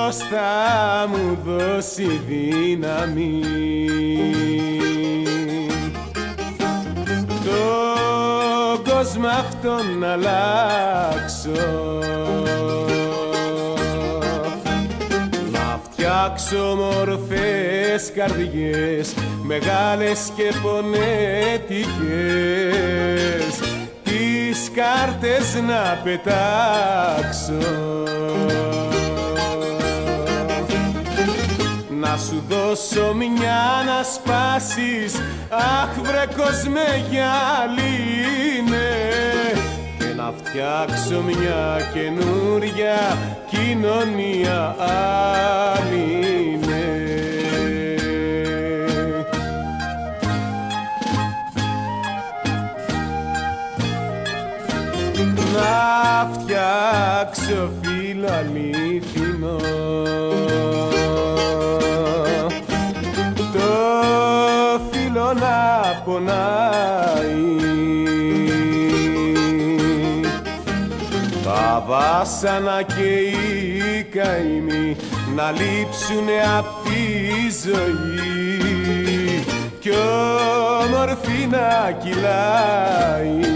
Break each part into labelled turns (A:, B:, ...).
A: Ποιος θα μου δώσει δύναμη τον κόσμο αυτόν να αλλάξω, να φτιάξω μορφές καρδιές μεγάλες και πονέτικες, τις κάρτες να πετάξω, να σου δώσω μια να σπάσεις, αχ βρε κόσμε γυαλίνε, και να φτιάξω μια καινούρια κοινωνία άλληνε. Να φτιάξω φίλο αλήθινο, το φίλο να πονάει, τα βάσανα και οι καημοί να λείψουνε απ' τη ζωή κι όμορφη να κυλάει.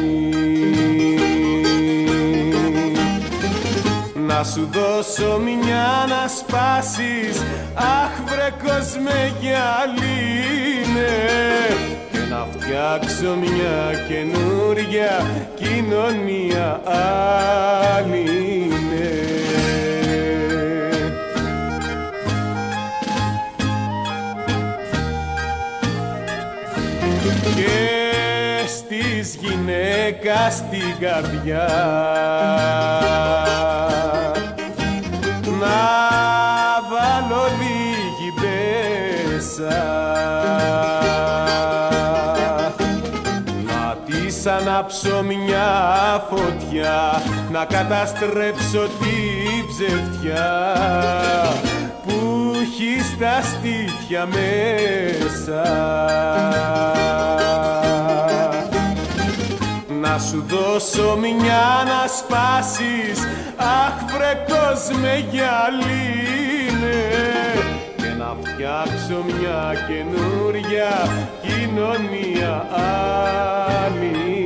A: Να σου δώσω μια να σπάσεις, αχ βρε κόσμε γυαλίνε, και να φτιάξω μια καινούρια κοινωνία άλληνε. Και στις γυναίκας την καρδιά να βάλω λίγη μπέσα, να της ανάψω μια φωτιά, να καταστρέψω τη ψευτιά που έχει στα στήθια μέσα, να σου δώσω μια να σπάσεις, αχ βρε κόσμε γυαλίνε, και να φτιάξω μια καινούρια κοινωνία άλλη.